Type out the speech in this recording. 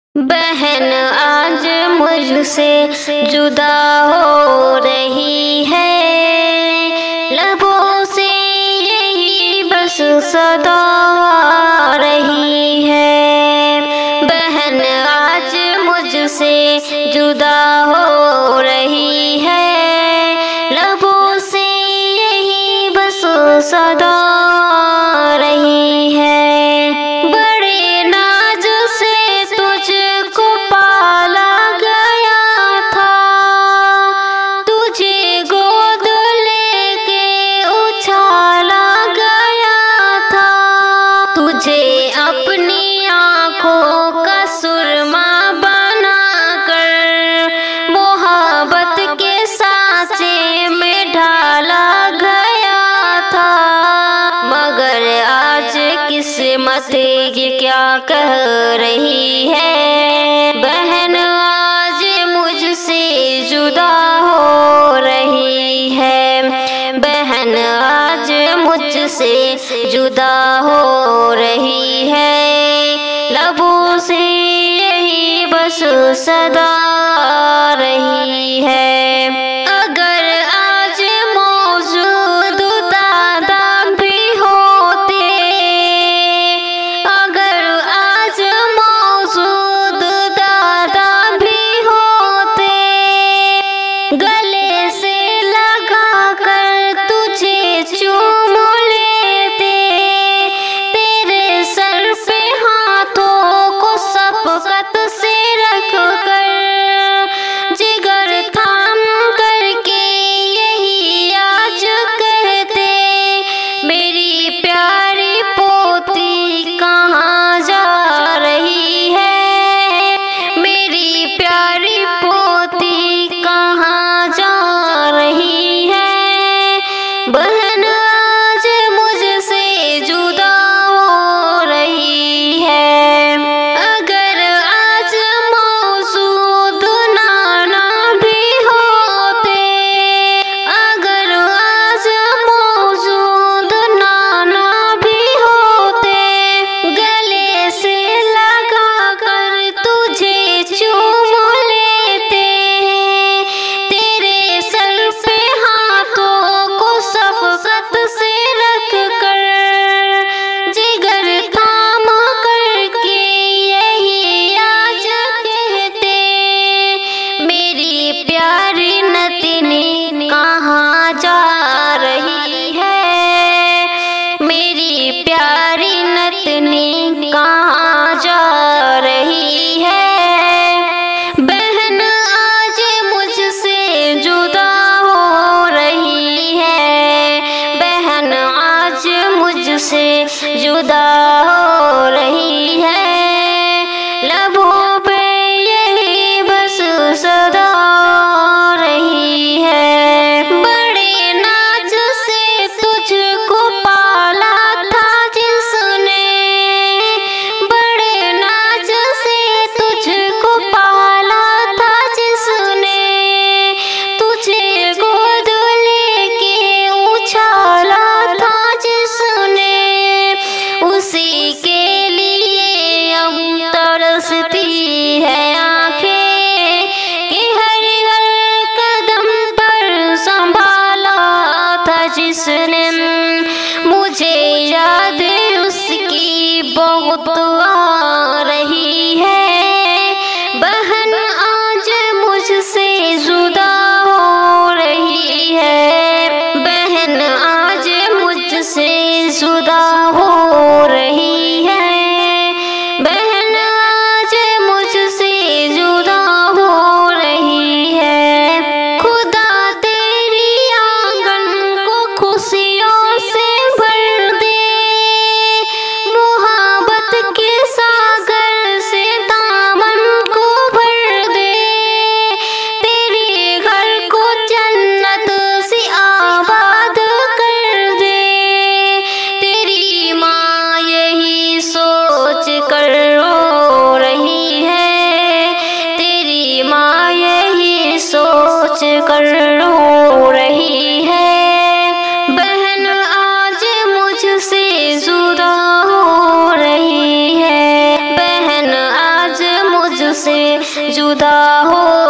बहन आज मुझसे जुदा हो रही है, लबों से यही बस सदा आ रही है। बहन आज मुझसे जुदा हो रही है, लबों से यही बस सदा आ रही है। बड़े नाज से तुझको पाला गया था, तुझे गोद लेके उछाला गया था, तुझे अपनी आँखों का सुरमा बनाकर मोहब्बत के सांचे में ढाला गया था। मगर आज किस्मत ये क्या कह रही है, बहन आज मुझसे जुदा हो रही है। बहन आज मुझसे जुदा हो रही है, लबों से यही बस सदा आ रही है। अगर आज मौजूद दादा भी होते, अगर आज मौजूद दादा भी होते, गले से लगा कर तुझे चूम लेते, तेरे सर पे हाथों को शफ़क़त से रख कर मुझसे जुदा हो